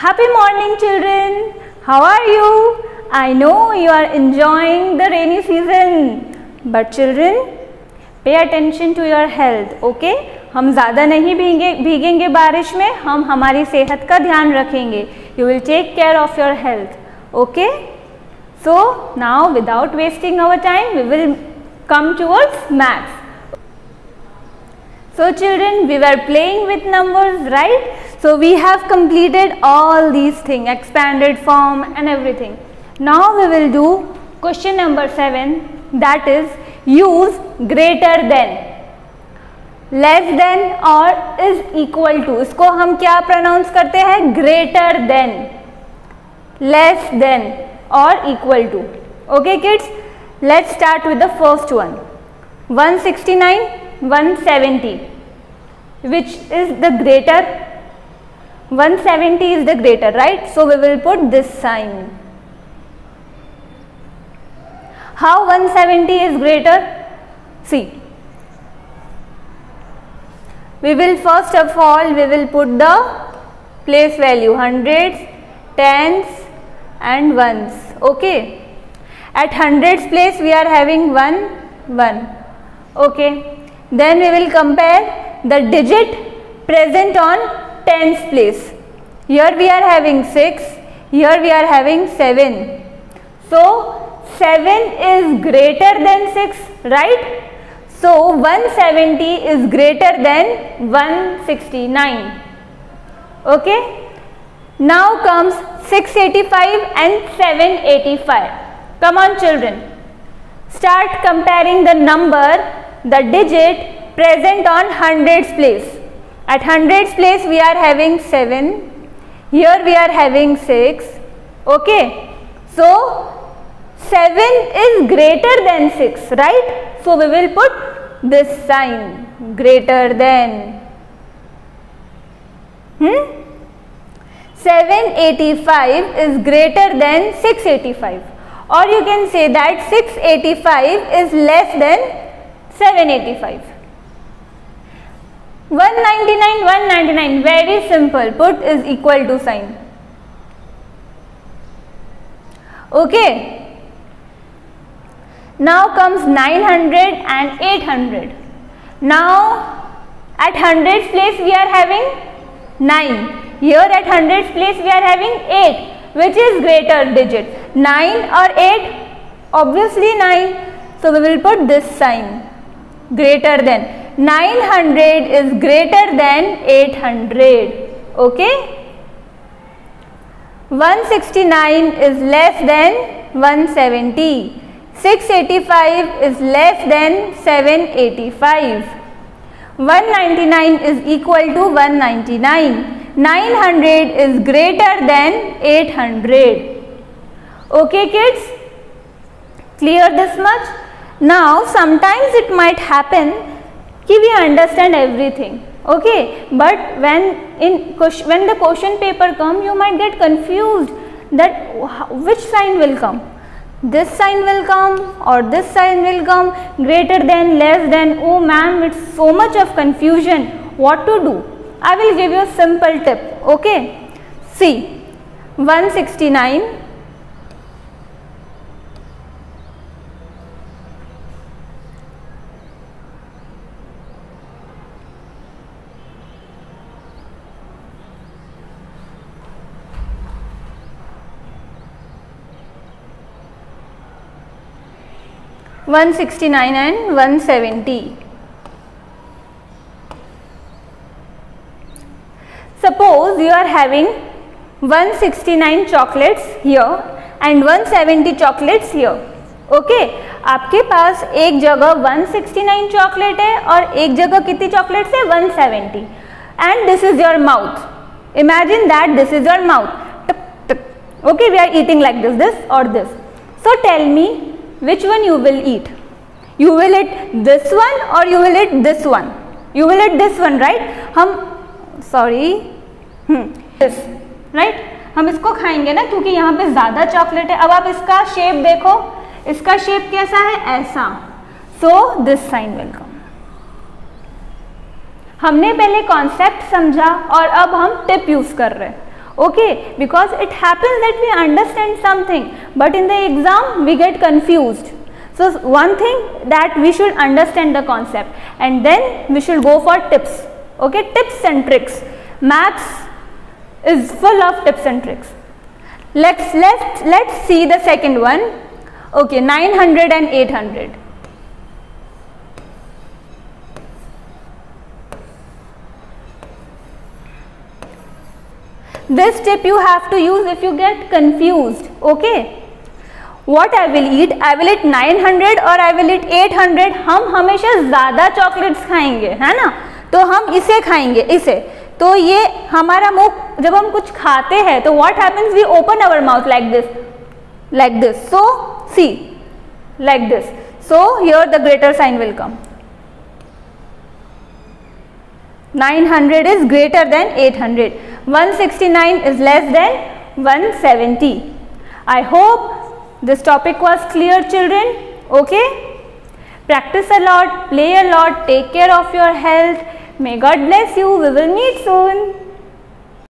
Happy morning, children. How are you? I know you are enjoying the rainy season. But children, pay attention to your health, okay? हम ज़्यादा नहीं भीगेंगे बारिश में, हम हमारी सेहत का ध्यान रखेंगे. You will take care of your health, okay? So now, without wasting our time, we will come towards maths. So children, we were playing with numbers, right? So we have completed all these things, expanded form and everything. Now we will do question number 7, that is use greater than, less than or is equal to. इसको हम क्या pronounce करते हैं? Greater than, less than or equal to. Okay kids, let's start with the first one. 169, 170. Which is the greater? 170 is the greater, right? So we will put this sign. How 170 is greater? See, we will first of all we will put the place value, hundreds, tens and ones. Okay, at hundreds place we are having 1. Okay, then we will compare the digit present on tens place. Here we are having 6, here we are having 7. So 7 is greater than 6, right? So 170 is greater than 169. Okay. Now comes 685 and 785. Come on children. Start comparing the number, the digit present on hundreds place. At hundreds place we are having 7, here we are having 6, okay. So 7 is greater than 6, right? So we will put this sign, greater than. 785 is greater than 685, or you can say that 685 is less than 785. 199, very simple, put is equal to sign. Okay. Now comes 900 and 800. Now at hundreds place we are having 9. Here at hundreds place we are having 8. Which is greater digit? 9 or 8? Obviously 9. So we will put this sign, greater than. 900 is greater than 800. Okay. 169 is less than 170. 685 is less than 785. 199 is equal to 199. 900 is greater than 800. Okay kids, clear this much? Now sometimes it might happen we understand everything, okay, but when the question paper come, you might get confused that which sign will come, this sign will come or this sign will come, greater than, less than. Oh ma'am, it's so much of confusion, what to do? I will give you a simple tip, okay. See, 169, and 170. Suppose you are having 169 chocolates here and 170 chocolates here. Okay, आपके पास एक जगह 169 chocolate है और एक जगह कितनी chocolates है? 170. And this is your mouth. Imagine that this is your mouth. Okay, we are eating like this or this. So tell me, which one you will eat? You will eat this one or you will eat this one? You will eat this one, right? This, right? हम इसको खाएंगे ना क्योंकि यहाँ पे ज़्यादा chocolate है. अब आप इसका शेप देखो, इसका शेप कैसा है? ऐसा. So this sign will come. हमने पहले कॉन्सेप्ट समझा और अब हम टिप यूज कर रहे हैं. Okay, because it happens that we understand something, but in the exam we get confused. So one thing that we should understand the concept, and then we should go for tips. Okay, tips and tricks. Maths is full of tips and tricks. Let's see the second one. Okay, 900 and 800. This tip you have to use if you get confused. Okay, what I will eat? I will eat 900 or I will eat 800. हम हमेशा ज़्यादा chocolates खाएंगे, है ना, तो हम इसे खाएंगे, इसे. तो ये हमारा मुंह, जब हम कुछ खाते हैं तो what happens? We open our mouth like this. So see, like this. So here the greater sign will come. 900 is greater than 800. 169 is less than 170. I hope this topic was clear, children. Okay, practice a lot, play a lot, take care of your health. May God bless you. We will meet soon.